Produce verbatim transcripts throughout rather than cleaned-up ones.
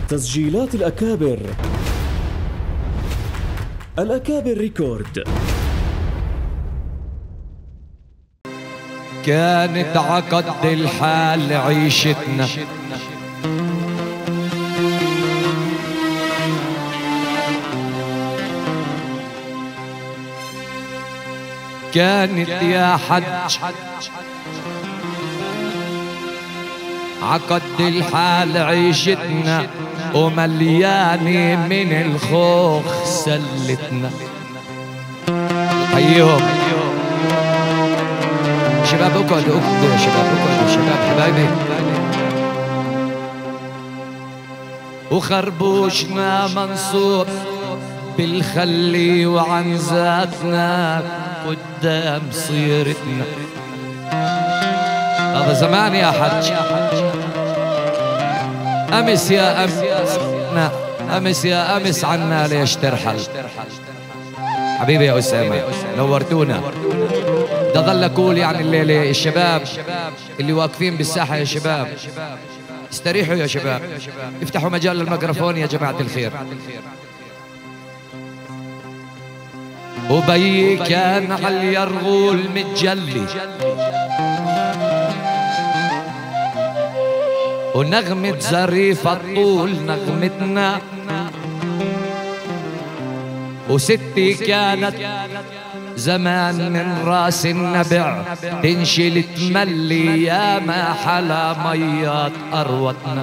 تسجيلات الأكابر. الأكابر ريكورد. كانت عقد الحال عيشتنا، كانت يا حج عقد الحال عيشتنا، ومليانة من الخوخ سلتنا. حيهم شباب، اقعدوا اقعدوا يا شباب، اقعدوا شباب حبايبي. وخربوشنا منصوب بالخلي وعن ذاتنا قدام صيرتنا. هذا زمان يا حج، أمس يا أمس، أمس يا أمس عنا ليش ترحل. حبيبي يا أسامة نورتونا. ده ظل أقول يعني الليلة الشباب اللي واقفين بالساحة يا شباب استريحوا يا شباب، افتحوا مجال للميكروفون يا جماعة الخير. وبي كان على اليرغول متجلي، ونغمة زريفة الطول نغمتنا، وستي كانت زمان من راس النبع تنشل تملي، يا ما حلا ميات أروتنا.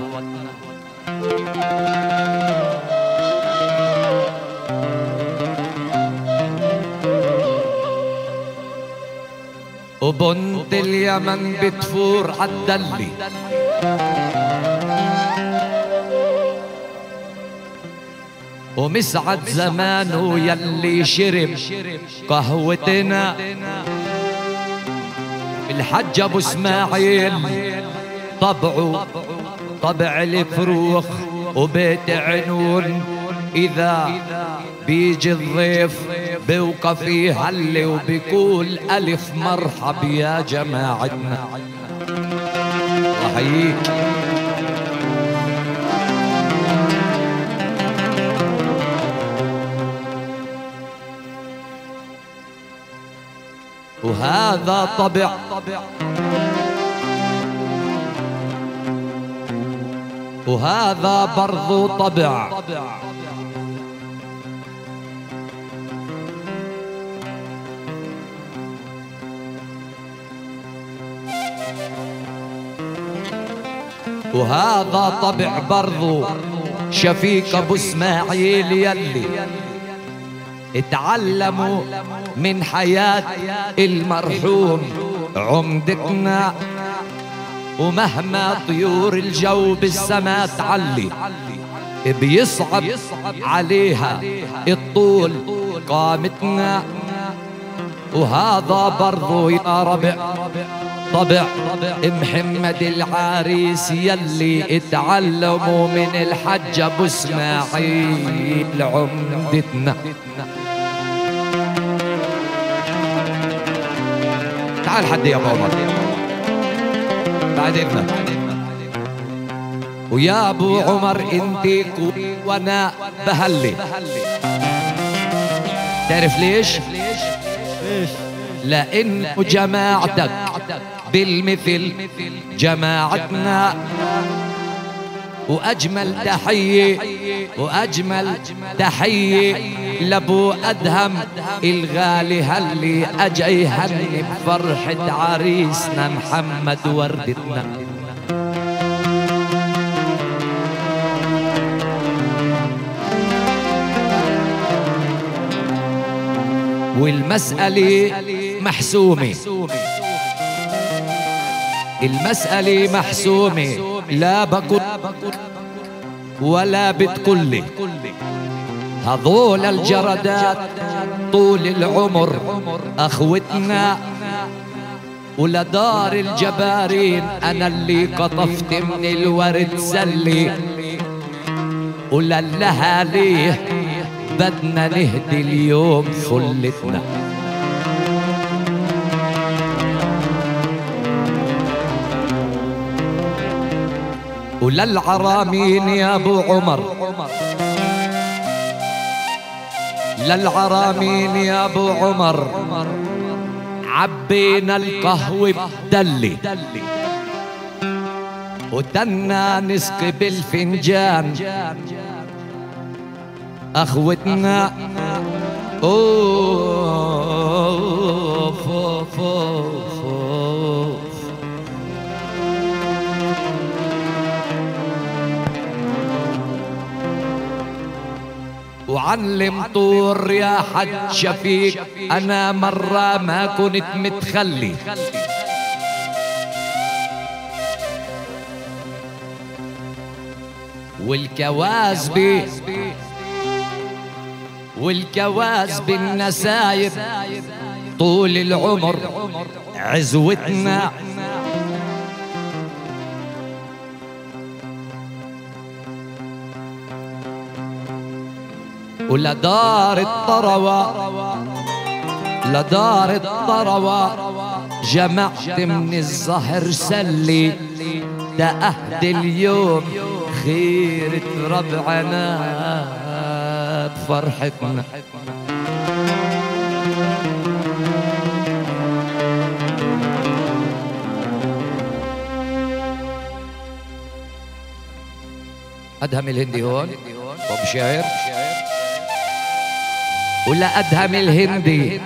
وبنت اليمن بتفور عالدلي، ومسعد زمانه يلي شرب قهوتنا. الحج ابو اسماعيل طبعه طبع الفروخ، وبيت عنون اذا بيجي الضيف بوقف يهلي وبيقول الف مرحب يا جماعتنا. احييك. وهذا طبع وهذا برضو طبع، وهذا طبع برضو شفيق ابو اسماعيل يلي اتعلموا من حياة المرحوم عمدتنا. ومهما طيور الجو بالسما تعلي بيصعب عليها الطول قامتنا. وهذا برضو يا ربع طبع محمد العريس يلي اتعلموا من الحج ابو اسماعيل عمدتنا. تعال حد يا ابو عمر بعد اذنك. ويا ابو عمر انتي وانا بهلي، تعرف ليش؟ ليش؟ لأن جماعتك بالمثل جماعتنا. وأجمل تحية وأجمل تحية لأبو أدهم الغالي هاللي أجا يهني بفرحة عريسنا محمد وردتنا. والمسألة محسومة، المسألة محسومة، لا بقول ولا بتقولي. هذول الجردات طول العمر أخوتنا، ولدار الجبارين أنا اللي قطفت من الورد سلي، وللهاليه بدنا نهدي اليوم فلتنا. وللعرامين يا ابو عمر، للعرامين يا ابو عمر عبينا القهوة بدلي وتنا نسقي بالفنجان اخوتنا. اوف اوف اوف وعلم طور يا حج شفيق، انا مرة ما كنت متخلي والكوازبي والكوازب النسايب طول العمر عزوتنا. ولدار الطروة لدار الطروة جمعت من الزهر سلي، ده أهد اليوم خيرة ربعنا بفرحتنا. أدهم الهندي هون وبشاعر ولا أدهم الهندي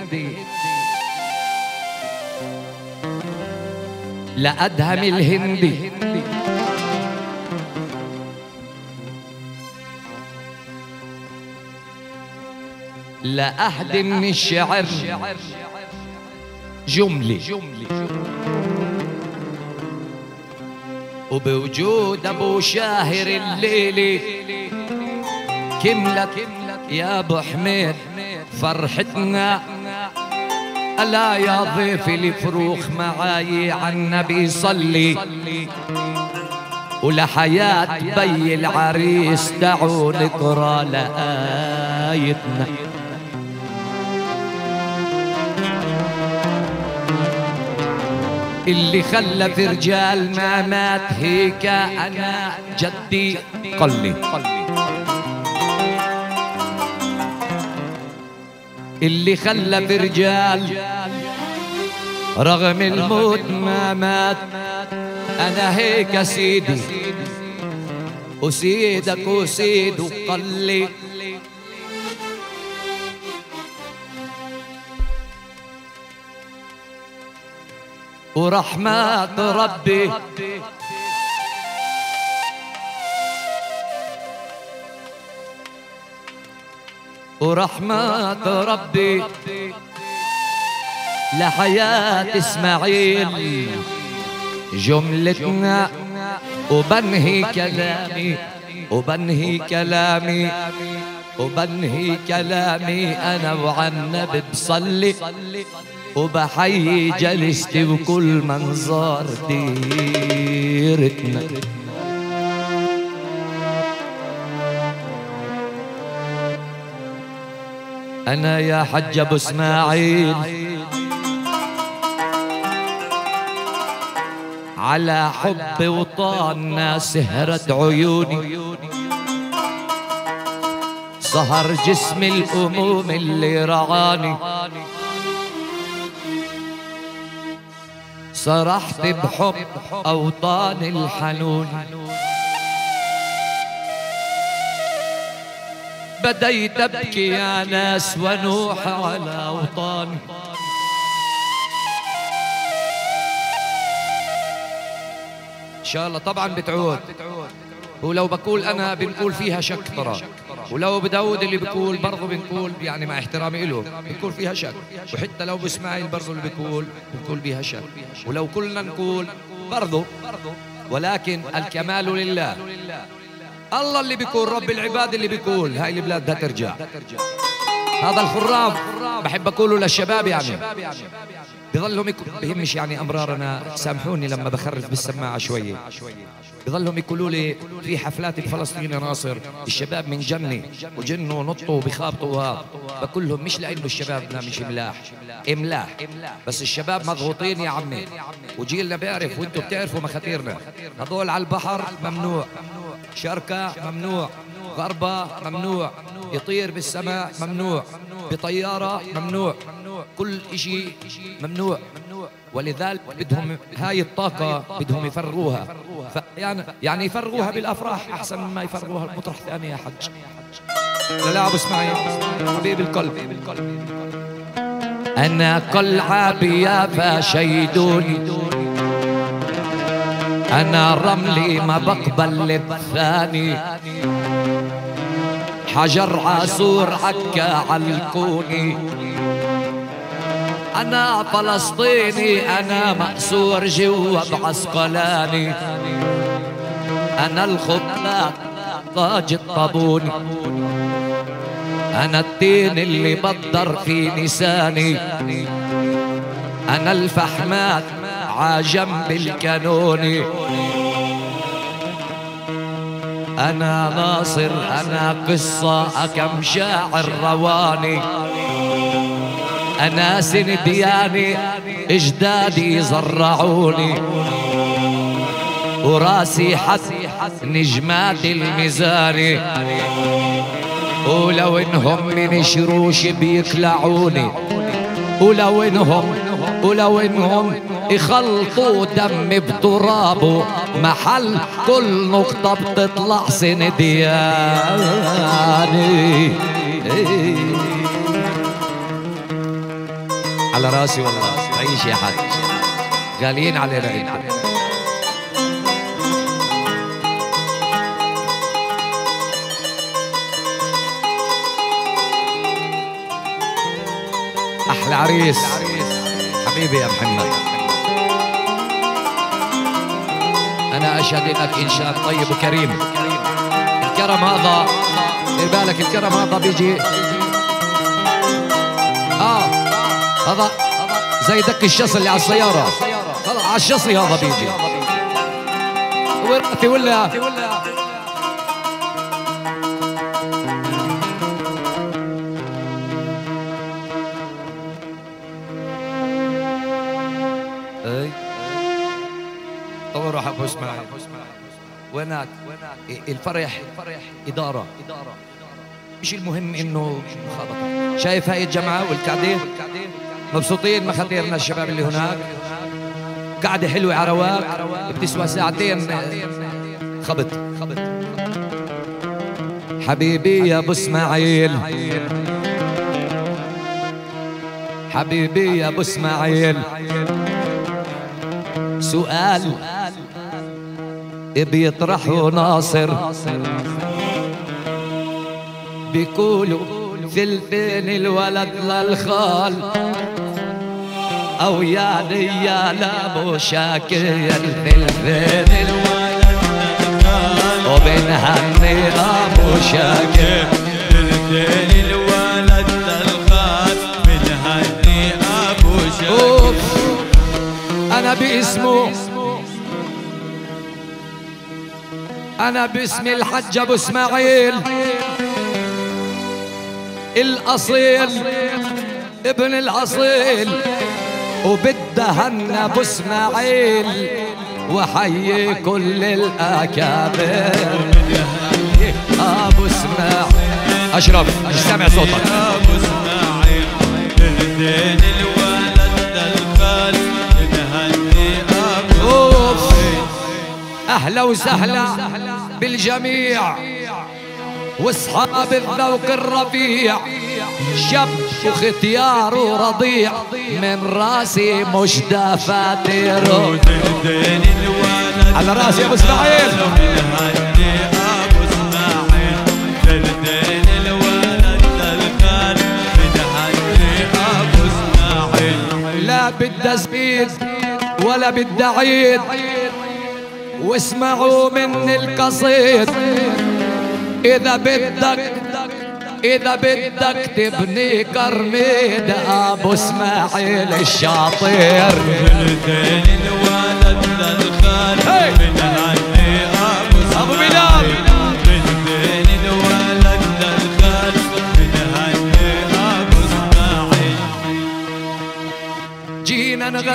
لا أدهم الهندي لا أحد من الشعر جملة وبوجود أبو شاهر الليلي كملت يا أبو حميد فرحتنا. ألا يا ضيف الفروخ معاي عالنبي صلي، ولحياة بي العريس دعوا نقرا لآيتنا. اللي خلف رجال ما مات هيك أنا جدي قلي، اللي خلف رجال رغم الموت ما مات. أنا هيك سيدي وسيدك وسيد وقلي. ورحمات ربي ورحمات ربي لحياة إسماعيل جملتنا. وبنهي كلامي وبنهي كلامي وبنهي كلامي أنا وعنب بصلي، وبحيي جلستي وكل منظر ديرتنا. أنا يا حج أبو إسماعيل على حب وطاننا سهرت عيوني، سهر جسم الأموم اللي رعاني. صرحت بحب أوطان الحنون، بديت أبكي يا ناس ونوح على أوطاني. إن شاء الله طبعا بتعود. ولو بقول أنا بنقول فيها شك ترى، ولو بداود اللي بقول برضه بنقول يعني مع احترامي له بنقول فيها شك، وحتى لو بإسماعيل برضه اللي بقول بنقول بيها شك، ولو كلنا نقول برضه، ولكن الكمال لله. الله اللي بيقول، رب العباد اللي بيقول هاي البلاد بدها ترجع. هذا الخرام بحب أقوله للشباب يعني بظلهم بهمش يعني أمرارنا، سامحوني لما بخرف بالسماعة شوية. بظلهم يقولوا لي في حفلات الفلسطيني ناصر الشباب من جنة وجنوا ونطوا وبخابطوا. بقول لهم مش لأنه الشبابنا مش ملاح، املاح، بس الشباب مضغوطين يا عمي، وجيلنا بيعرف وانتم بتعرفوا مخاطرنا. هذول على البحر ممنوع، شركة ممنوع، غربة ممنوع، يطير بالسماء ممنوع، بطيارة ممنوع، كل اشي ممنوع. ولذلك بدهم هاي الطاقة بدهم يفرغوها، يعني يعني يفرغوها بالأفراح أحسن مما يفرغوها بمطرح ثاني يا حج. لا لا أبو اسماعيل حبيب القلب، أنا قلعة بيافا شيدوني، أنا رملي ما بقبل الثاني، حجر عصور عكا علكوني، أنا فلسطيني أنا مأسور جوا بعسقلاني، أنا الخباط طاج الطابوني، أنا التين اللي بدر في نساني، أنا الفحمات عجنب الكانوني، أنا ناصر أنا قصة أكم شاعر رواني، أنا سندياني إجدادي زرعوني، وراسي حد نجمات الميزاني، ولو إنهم من شروش بيكلعوني، ولو إنهم ولو إنهم يخلطوا دم بترابه، محل كل نقطة بتطلع سندياني. على راسي والله عيش يا حاج، غاليين علينا انتم. احلى عريس حبيبي يا محمد، انا اشهد انك انشاء طيب وكريم. الكرم هذا دير بالك، الكرم هذا بيجي اه هذا زي دك الشص اللي على السيارة، خلاص على الشصي هذا بيجي ورقتي ولا اي طور روح ابو اسماعيل وينك؟ الفرح إدارة، مش المهم انه مخابطة. شايف هاي الجماعة والقعدة مبسوطين مخاطرنا الشباب اللي هناك، قعدة حلوة على رواق بتسوى ساعتين خبط. حبيبي يا ابو اسماعيل، حبيبي يا ابو اسماعيل، سؤال بيطرحه ناصر، بيقولوا ثلثين الولد للخال، او يعني يا لابو شاكر ثلثين الولد للخال، وبنهني ابو شاكر ثلثين الولد للخال، بنهني ابو شاكر. انا باسمه، انا باسم الحج ابو اسماعيل الاصيل ابن الاصيل، وبدهن ابو اسماعيل، وحيي كل الاكابر. ابو اسماعيل اشرف مش سامع صوتك. ابو اسماعيل ثلثين الولد للخال، بنهني ابو اسماعيل. اهلا وسهلا بالجميع واصحاب الذوق الرفيع، شاب وختيار ورضيع، من راسي مش دفاتر. على راسي ابو اسماعيل، بنهني ابو اسماعيل ثلثين الولد للخال، بنهني ابو اسماعيل. لا بدي ازيد ولا بدي اعيد، واسمعوا مني القصيد. إذا بدك إذا بدك تبني كرميد أبو اسماعيل الشاطر. ثلثين الولد للخال، بنهني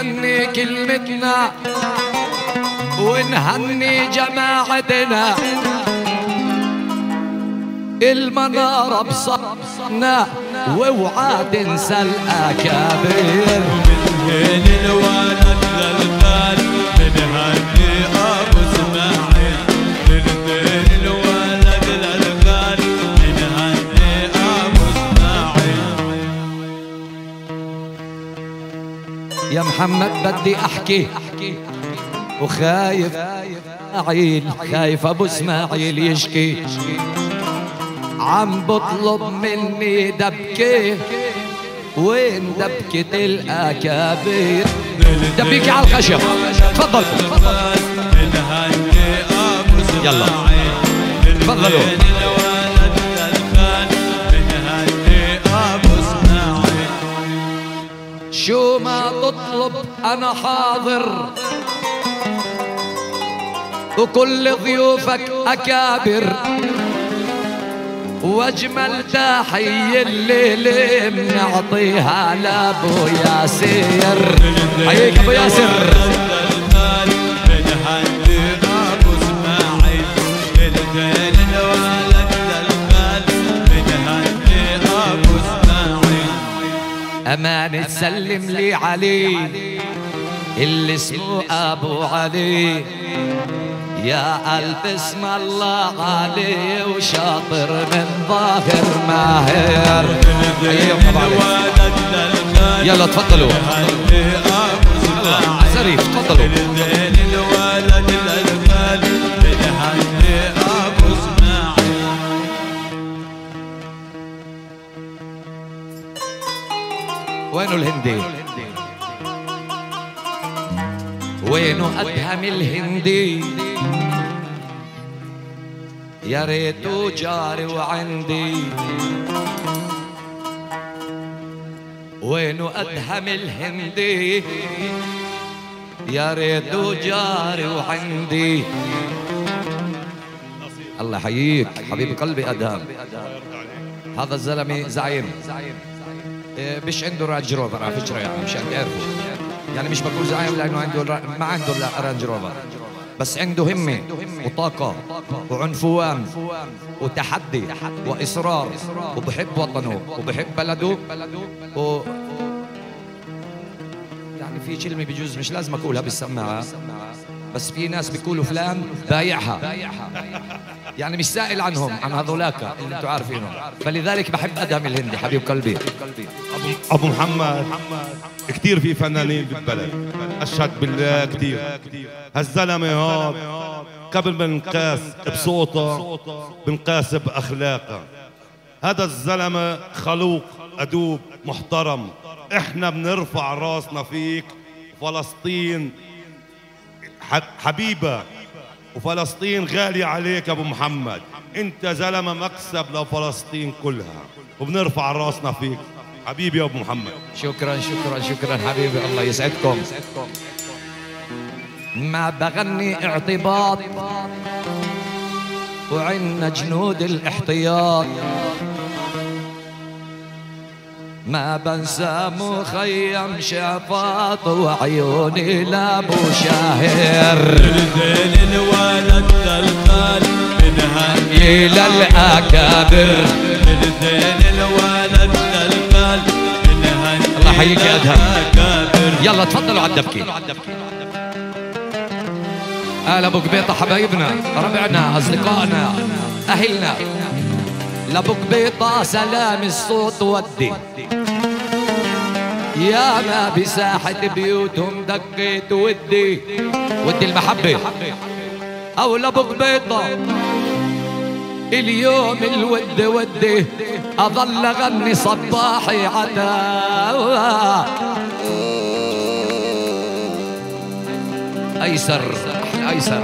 نغني كلمتنا ونهني جماعتنا، المنارة بصرنا واوعى تنسى الأكابر. من الولد للخال بنهني أبو اسماعيل، من الولد للخال بنهني أبو اسماعيل. يا محمد بدي أحكي وخايف عيل، خايف أبو اسماعيل يشكي، عم بطلب مني دبكة، وين دبكة الأكابر؟ دبكة على الخشب. تفضل يلا تفضلوا. شو ما تطلب أنا حاضر، وكل ضيوفك أكابر، واجمل تحية الليلة بنعطيها لابو ياسر. حييك ابو ياسر. أمان تسلم لي علي اللي اسمه أبو علي، يا ألف اسم الله علي وشاطر من ظاهر ماهر. يلا تفضلوا سريف تفضلوا. وينو الهندي؟ وينو أدهم الهندي؟ يا ريتو جاري وعندي. وينو أدهم الهندي؟ يا ريتو جاري وعندي. الله يحييك حبيب قلبي أدهم. هذا الزلمة زعيم، مش عنده رانج روفر على فكرة، يعني مشان تعرفوا، يعني مش بقول زعيم لأنه عنده ما عنده رانج روفر، بس عنده همة وطاقة وعنفوان وتحدي وإصرار، وبحب وطنه وبحب بلده. و يعني في كلمة بجوز مش لازم أقولها بالسماعة، بس في ناس بيقولوا فلان بايعها، يعني مش سائل عنهم عن هذولاك اللي انتم عارفينهم، فلذلك بحب أدهم الهندي حبيب قلبي. أبو محمد كثير في فنانين بالبلد، أشهد بالله كثير. هالزلمة هاد قبل ما نقاس بصوته بنقاس بأخلاقه. هذا الزلمة خلوق أدوب محترم، إحنا بنرفع راسنا فيك. فلسطين حبيبة وفلسطين غالية عليك أبو محمد، أنت زلمة مكسب لفلسطين كلها، وبنرفع راسنا فيك حبيبي يا أبو محمد. شكرا شكرا شكرا حبيبي، الله يسعدكم. ما بغني اعتباط وعنا جنود الاحتياط، ما بنسى مخيم شفاط وعيوني لابو شاهر. زين الولد للخال بنهني للأكابر. زين الولد للخال بنهني. الله يحييك يا أدهم. يلا تفضلوا على الدبكة. آل أبو قبيطة حبايبنا ربعنا أصدقائنا أهلنا، لأبو قبيطة سلام الصوت ودي، يا ما بساحة بيوتهم دقيت ودي ودي المحبة. أو لأبو قبيطة اليوم الود ودي، أظل أغني صباحي عتاوة. أيسر أحلى أيسر.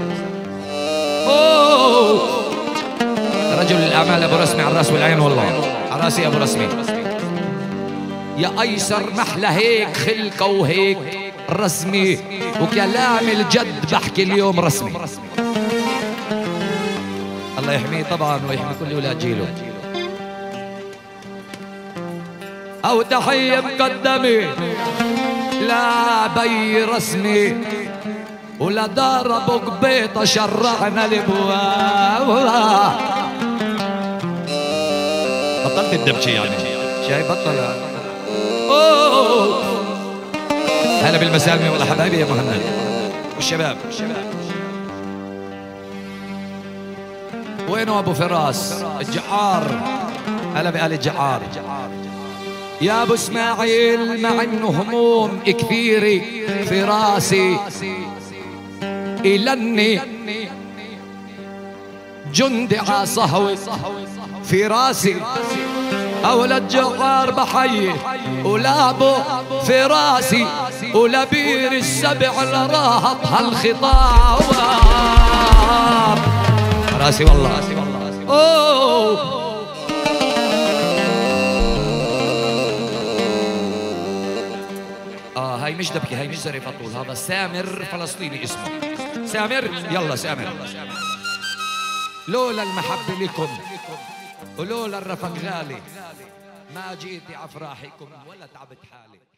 أوه رجل الأعمال أبو رسمي على الراس والعين، والله على راسي أبو رسمي. يا أيسر محلى هيك خلقة وهيك رسمي، وكلام الجد بحكي اليوم رسمي. الله يحميه طبعا ويحمي كل أولاد جيله. أو تحية مقدمة لا بي رسمي ولا دار ابو قبيطه شرعنا الابواب. بطلت الدبشه يعني شايف بطل. اوه هلا بالمسالمي والله حبايبي يا مهند والشباب. وينه ابو فراس الجعار؟ هلا بآل الجعار. يا ابو اسماعيل مع انه هموم كثيره في راسي إلني جندي عصهوي في راسي. أولى الجعار بحيي ولابو في راسي ولبير السبع لراهط هالخطاب راسي والله. أوه آه هاي مش دبكة، هاي مش زريفة طول، هذا سامر فلسطيني اسمه سامر. يلا سامر. لولا المحبة لكم ولولا الرفق غالي ما جيت أفراحكم ولا تعبت حالي.